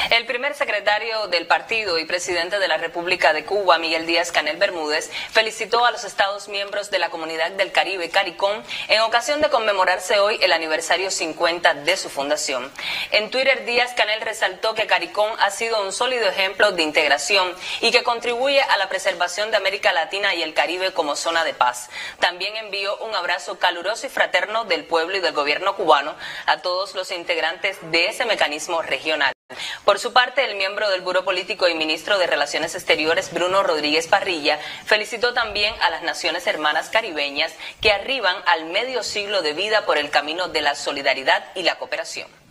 El primer secretario del partido y presidente de la República de Cuba, Miguel Díaz-Canel Bermúdez, felicitó a los Estados miembros de la Comunidad del Caribe, CARICOM, en ocasión de conmemorarse hoy el aniversario 50 de su fundación. En Twitter, Díaz-Canel resaltó que CARICOM ha sido un sólido ejemplo de integración y que contribuye a la preservación de América Latina y el Caribe como zona de paz. También envió un abrazo caluroso y fraterno del pueblo y del gobierno cubano a todos los integrantes de ese mecanismo regional. Por su parte, el miembro del Buró Político y ministro de Relaciones Exteriores, Bruno Rodríguez Parrilla, felicitó también a las naciones hermanas caribeñas que arriban al medio siglo de vida por el camino de la solidaridad y la cooperación.